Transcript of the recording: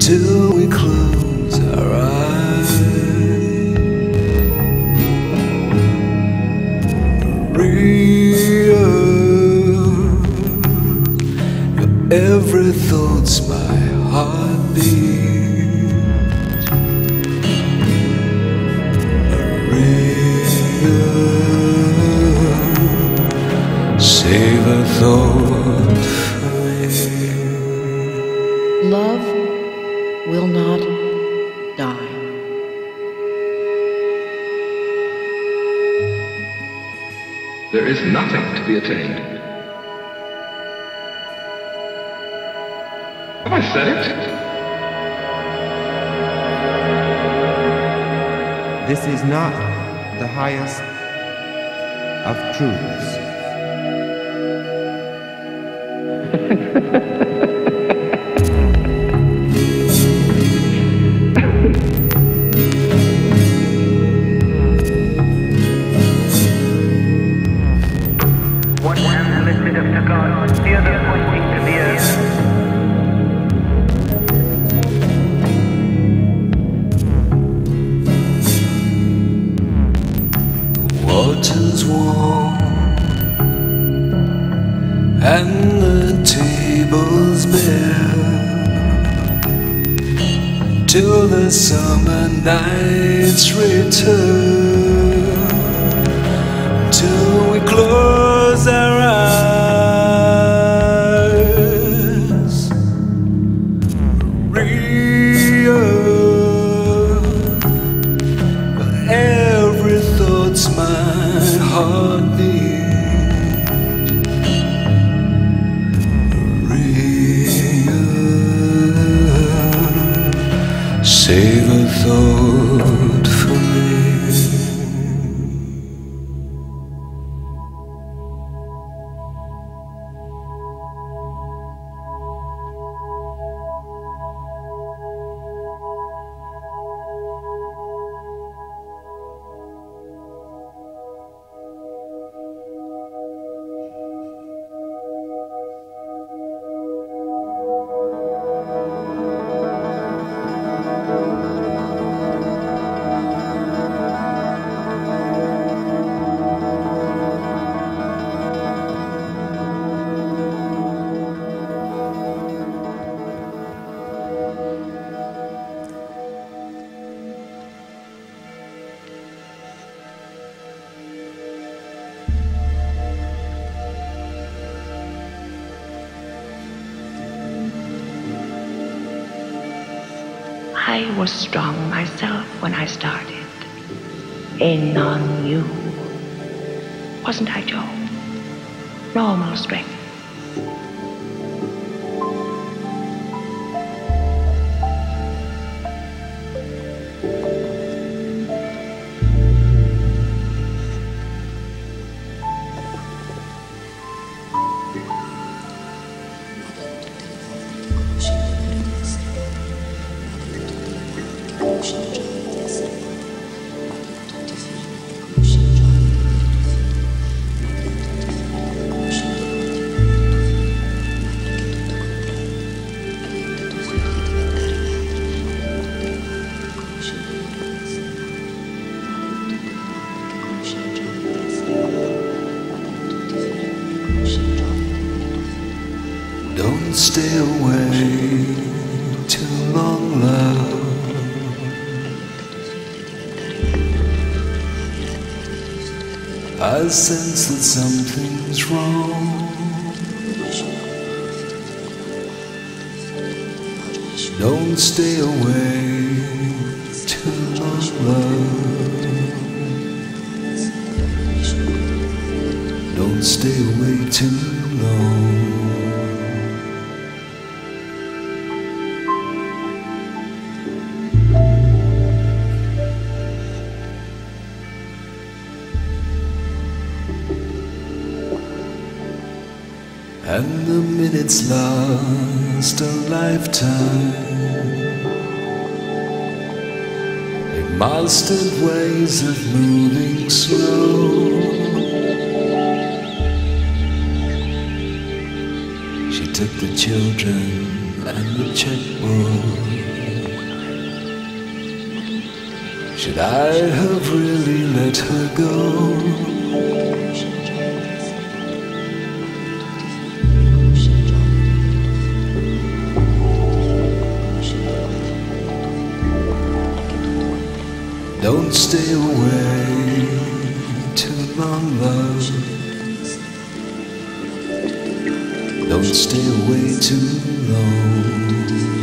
till we close our eyes. Real, your every thought's my heartbeat. Real, save a thought for me. Love will not die. There is nothing to be attained. Have I said it? This is not the highest of truths. One hand lifted up to God, the other pointing to the earth. The water's warm and the table's bare till the summer nights return, till we close our eyes. Real, every thought's my heartbeat. Real, save a thought for me. I was strong myself when I started. In on you. Wasn't I, Joe? Normal strength. Don't stay away too long, love. I sense that something's wrong. Don't stay away too long, love. Don't stay away too long. And the minutes last a lifetime. They mastered ways of moving slow. She took the children and the checkbook. Should I have really let her go? Don't stay away too long, love. Don't stay away too long.